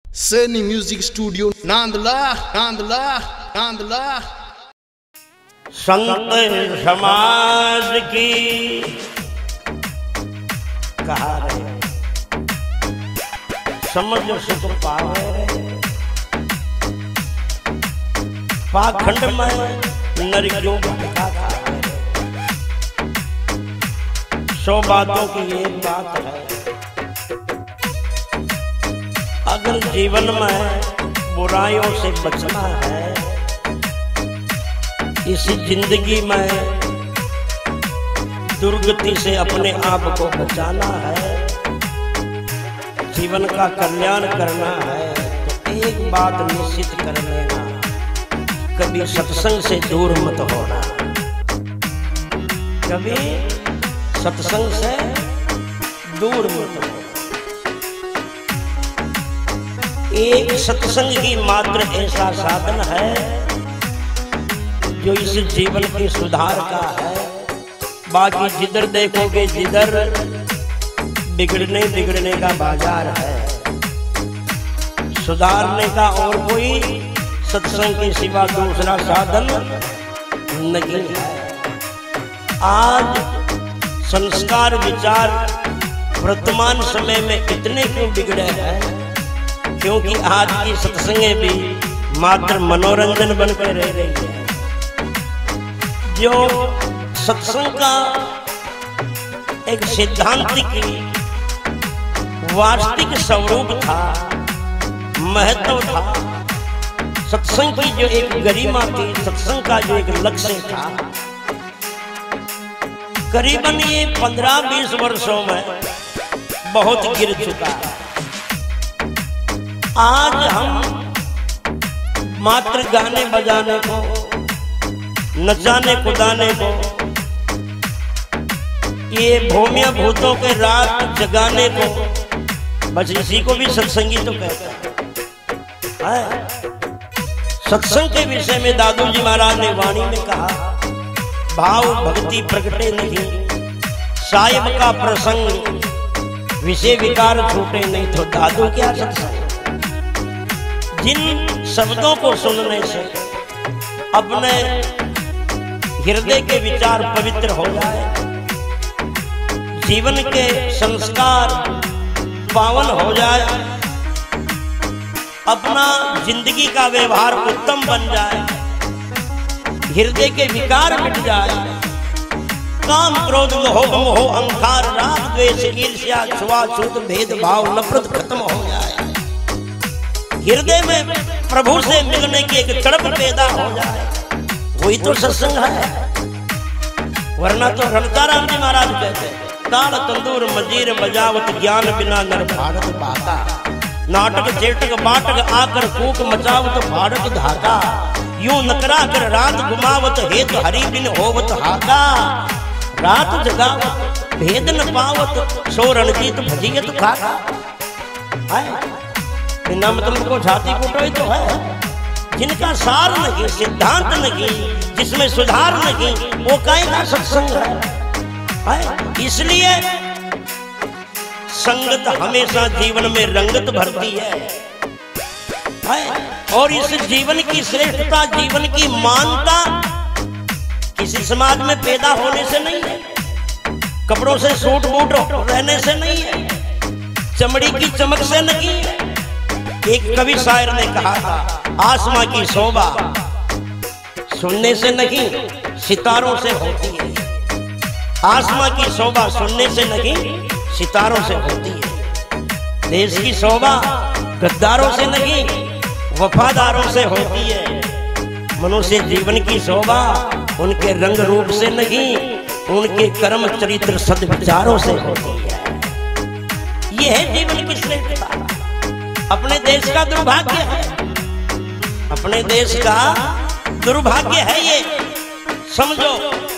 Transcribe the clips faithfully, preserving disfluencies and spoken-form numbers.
Seni Music Studio Nandla Nandla Nandla संत समाज की कहा रहे समझ सुख पावे पाखंड में नर क्यों भटका खावे। सौ बातों की एक बात है, अगर जीवन में बुराइयों से बचना है, इस जिंदगी में दुर्गति से अपने आप को बचाना है, जीवन का कल्याण करना है, तो एक बात निश्चित कर लेना, कभी सत्संग से दूर मत होना। कभी सत्संग से दूर मत होना। एक सत्संग ही मात्र ऐसा साधन है जो इस जीवन के सुधार का है। बाकी जिधर देखोगे जिधर बिगड़ने बिगड़ने का बाजार है, सुधारने का और कोई सत्संग के सिवा दूसरा साधन नहीं है। आज संस्कार विचार वर्तमान समय में इतने क्यों बिगड़े हैं, क्योंकि आज की सत्संगें भी मात्र मनोरंजन बनकर रह रही है। जो सत्संग का एक सिद्धांतिक वास्तविक स्वरूप था, महत्व था, सत्संग की जो एक गरिमा थी, सत्संग का जो एक लक्ष्य था, करीबन ये पंद्रह बीस वर्षों में बहुत गिर चुका है। आज हम मात्र गाने बजाने को, नचाने कुदाने को, ये भूमिया भूतों के रात जगाने को, बस इसी को भी सत्संगी तो कहता है। सत्संग के विषय में दादू जी महाराज ने वाणी में कहा, भाव भक्ति प्रगटे नहीं, साहिब का प्रसंग विषय विकार छूटे नहीं। तो दादू क्या सत्संग? जिन शब्दों को सुनने से अपने हृदय के विचार पवित्र हो जाए, जीवन के संस्कार पावन हो जाए, अपना जिंदगी का व्यवहार उत्तम बन जाए, हृदय के विकार मिट जाए, काम क्रोध मोह मोह अहंकार राग द्वेष ईर्ष्या छुआछूत भेदभाव नफरत खत्म हो जाए, हृदय में प्रभु से मिलने की एक तड़प पैदा हो जाए, वही तो सत्संग है। वरना तो रणताराम जी महाराज कहते हैं, ताल तंदूर मजीर बजावत ज्ञान बिना नर भारत बाता, नाटक चेटक बाटक आकर कूक मचावत भारत धागा, यूं नकरा कर रात घुमावत हेत हरि बिन होवत हागा, रात जगावत भेद न पावत सो रणजीत भजियत खागा। बिना मतलब को छाती कुटोई तो है, जिनका सार नहीं, सिद्धांत नहीं, जिसमें सुधार नहीं, वो काहे का सत्संग है, है? इसलिए संगत हमेशा जीवन में रंगत भरती है, है? और इस जीवन की श्रेष्ठता, जीवन की मानता किसी समाज में पैदा होने से नहीं है, कपड़ों से सूट बूट रहने से नहीं है, चमड़ी की चमक से नहीं है। एक कवि शायर ने कहा था, आसमां की शोभा सुनने से नहीं सितारों से होती है, आसमां की शोभा सुनने से नहीं सितारों से होती है, देश की शोभा गद्दारों से नहीं वफादारों से होती है, मनुष्य जीवन की शोभा उनके रंग रूप से नहीं उनके कर्म चरित्र सद्विचारों से होती है। यह है जीवन की श्रेष्ठता। अपने देश का दुर्भाग्य है, अपने देश का दुर्भाग्य है ये, समझो।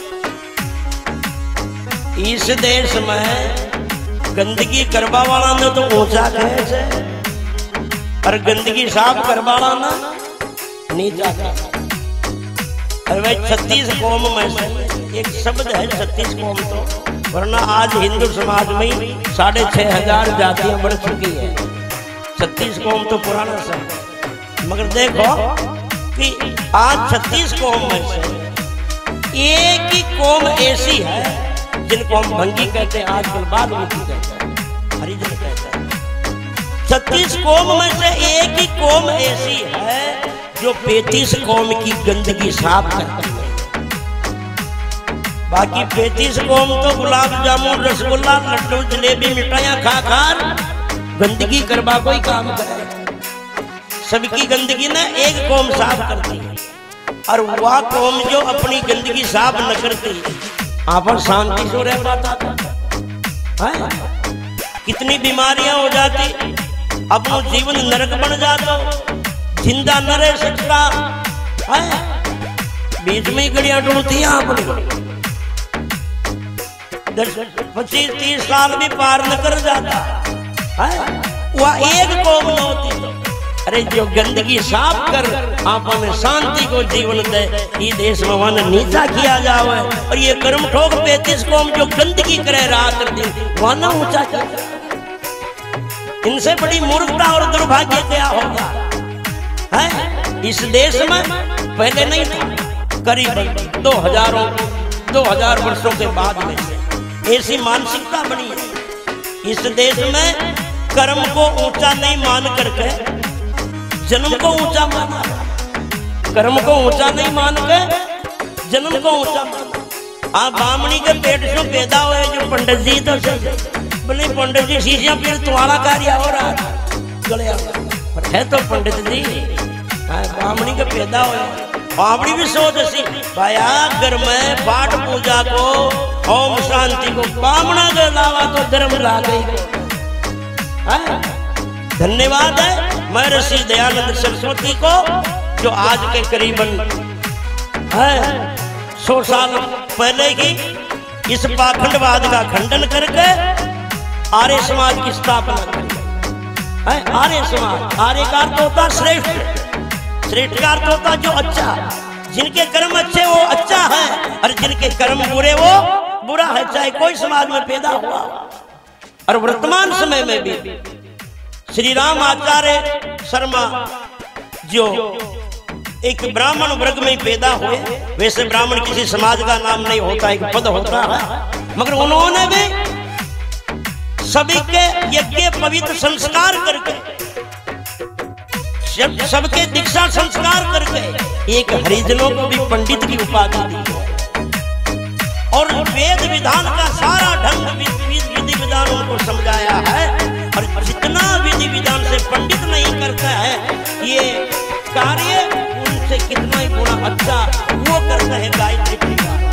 इस देश में गंदगी करवा वाला ने तो ऊंचा कहे से, और गंदगी साफ करवा वाला ना नीचा कहे। और भाई छत्तीस कौम में से एक शब्द है छत्तीस कौम, तो वरना आज हिंदू समाज में साढ़े छह हजार जातियां बढ़ चुकी है। छत्तीस कौम तो पुराना शब्द, मगर देखो कि आज छत्तीस कौम में से एक ही कौम ऐसी है जिनको हम भंगी कहते हैं, आजकल बाद मुखी कहते हैं, हरिजन कहते हैं। छत्तीस कौम में से एक ही कौम ऐसी है जो पैंतीस कौम की गंदगी साफ करती है। बाकी पैंतीस कौम तो गुलाब जामुन, रसगुल्ला, लड्डू, जलेबी, मिठाइयां खा खार गंदगी करवा कोई काम करे। सबकी गंदगी ना एक कौम साफ करती है, और वह कौम जो अपनी गंदगी साफ न करती आप शांति से रह पाता था। कितनी बीमारियां हो जाती, अपना जीवन नरक बन जाता, जिंदा न रह सकता है। बीच में गड़ियां ढूंढती हैं आपने, पच्चीस तीस साल भी पार न कर जाता है। वह एक कौम न होती तो अरे जो गंदगी साफ कर आपने शांति को जीवन दे, ये देश में वहां नीचा किया जावे, और ये कर्म ठोक पैंतीस कौम जो गंदगी करे रात दिन वहां ऊंचा किया। इनसे बड़ी मूर्खता और दुर्भाग्य क्या होगा है? इस देश में पहले नहीं था, करीब दो हजारों दो हजार वर्षों के बाद में ऐसी मानसिकता बनी है। इस देश में कर्म को ऊंचा नहीं मान करके जन्म को ऊंचा माना, कर्म को ऊंचा नहीं मान के जन्म को ऊंचा माना। आप बामणी के पेट से पैदा हुए जो पंडित जी तो बोले पंडित जी शीशियां फिर तुम्हारा कार्य हो रहा है तो पंडित जी बामणी के पैदा हुए। बामणी भी सोच सी भाया घर में पाठ पूजा को ओम शांति को बामणा के अलावा तो धर्म ला गई। धन्यवाद है महर्षि दयानंद सरस्वती को जो आज के करीबन है सौ साल पहले ही इस पाखंडवाद का खंडन करके आर्य समाज की स्थापना करी। आर्य समाज, आर्य का अर्थ होता श्रेष्ठ, श्रेष्ठ का अर्थ होता जो अच्छा, जिनके कर्म अच्छे वो अच्छा है, और जिनके कर्म बुरे वो बुरा है, चाहे कोई समाज में पैदा हुआ। और वर्तमान समय में भी श्री राम आचार्य शर्मा जो एक ब्राह्मण वर्ग में पैदा हुए, वैसे ब्राह्मण किसी समाज का नाम नहीं होता, एक पद होता है, मगर उन्होंने भी सभी के यज्ञ पवित्र संस्कार करके, सबके दीक्षा संस्कार करके एक हरिजनों को भी पंडित की उपाधि दी और वेद विधान का सारा ढंग विधि विधान उनको समझाया है। और जितना विधि विधान से पंडित नहीं करता है ये कार्य उनसे कितना ही गुना अच्छा वो करता है गायत्री परिवार।